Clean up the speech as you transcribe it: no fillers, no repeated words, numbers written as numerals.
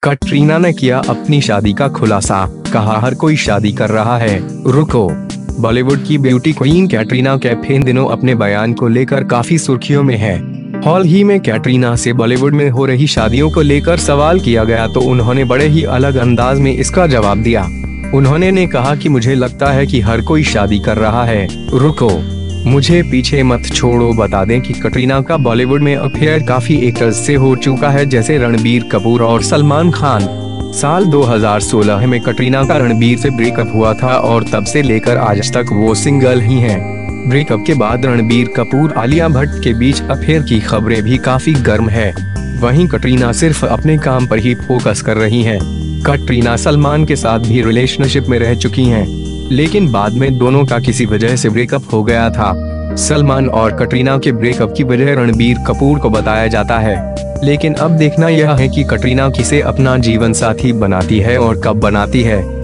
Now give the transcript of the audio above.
कटरीना ने किया अपनी शादी का खुलासा, कहा हर कोई शादी कर रहा है, रुको। बॉलीवुड की ब्यूटी क्वीन कैटरीना कैफ इन दिनों अपने बयान को लेकर काफी सुर्खियों में है। हाल ही में कैटरीना से बॉलीवुड में हो रही शादियों को लेकर सवाल किया गया तो उन्होंने बड़े ही अलग अंदाज में इसका जवाब दिया। उन्होंने कहा कि मुझे लगता है कि हर कोई शादी कर रहा है, रुको, मुझे पीछे मत छोड़ो। बता दें कि कटरीना का बॉलीवुड में अफेयर काफी एक्टर्स से हो चुका है, जैसे रणबीर कपूर और सलमान खान। साल 2016 में कटरीना का रणबीर से ब्रेकअप हुआ था और तब से लेकर आज तक वो सिंगल ही हैं। ब्रेकअप के बाद रणबीर कपूर आलिया भट्ट के बीच अफेयर की खबरें भी काफी गर्म है। वहीं कटरीना सिर्फ अपने काम पर ही फोकस कर रही हैं। कटरीना सलमान के साथ भी रिलेशनशिप में रह चुकी हैं, लेकिन बाद में दोनों का किसी वजह से ब्रेकअप हो गया था। सलमान और कटरीना के ब्रेकअप की वजह रणबीर कपूर को बताया जाता है, लेकिन अब देखना यह है कि कटरीना किसे अपना जीवन साथी बनाती है और कब बनाती है।